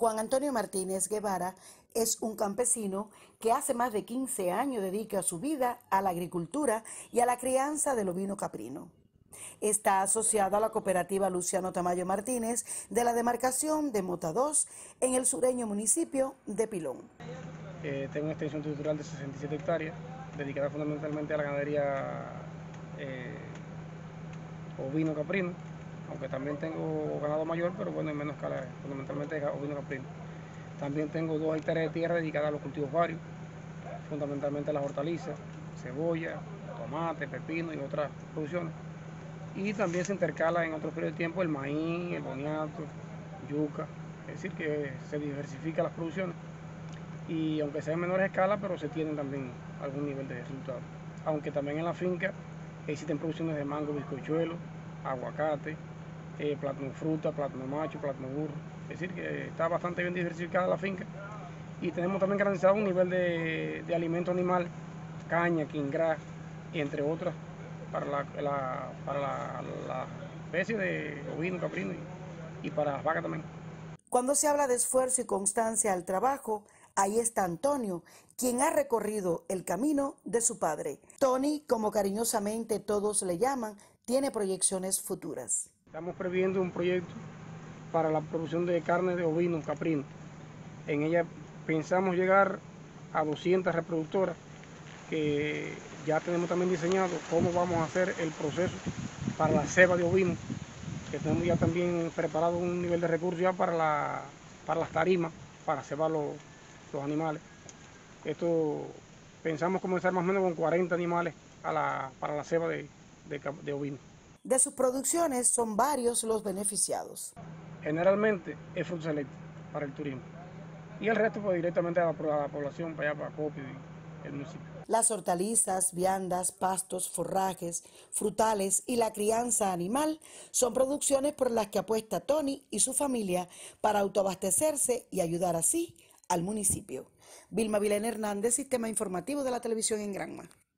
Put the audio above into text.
Juan Antonio Martínez Guevara es un campesino que hace más de 15 años dedica su vida a la agricultura y a la crianza del ovino caprino. Está asociado a la cooperativa Luciano Tamayo Martínez de la demarcación de Mota 2 en el sureño municipio de Pilón. Tengo una extensión territorial de 67 hectáreas, dedicada fundamentalmente a la ganadería ovino caprino, aunque también tengo ganado mayor, pero bueno, en menos escala, fundamentalmente ovino caprino. También tengo 2 hectáreas de tierra dedicadas a los cultivos varios, fundamentalmente a las hortalizas, cebolla, tomate, pepino y otras producciones. Y también se intercala en otros periodos de tiempo el maíz, el boniato, yuca, es decir, que se diversifica las producciones. Y aunque sea en menores escalas, pero se tienen también algún nivel de resultado. Aunque también en la finca existen producciones de mango, bizcochuelo, aguacate, plátano fruta, plátano macho, plátano burro. Es decir, que está bastante bien diversificada la finca. Y tenemos también garantizado un nivel de alimento animal, caña, quingras, entre otras, para la especie de ovino, caprino y para las vacas también. Cuando se habla de esfuerzo y constancia al trabajo, ahí está Antonio, quien ha recorrido el camino de su padre. Tony, como cariñosamente todos le llaman, tiene proyecciones futuras. Estamos previendo un proyecto para la producción de carne de ovino caprino. En ella pensamos llegar a 200 reproductoras, que ya tenemos también diseñado cómo vamos a hacer el proceso para la ceba de ovino, que tenemos ya también preparado un nivel de recursos ya para las tarimas, para cebar los animales. Esto pensamos comenzar más o menos con 40 animales para la ceba de ovino. De sus producciones son varios los beneficiados. Generalmente es Fruit Select para el turismo y el resto pues directamente a la población, para allá, para Copio y el municipio. Las hortalizas, viandas, pastos, forrajes, frutales y la crianza animal son producciones por las que apuesta Tony y su familia para autoabastecerse y ayudar así al municipio. Vilma Vilena Hernández, Sistema Informativo de la Televisión en Granma.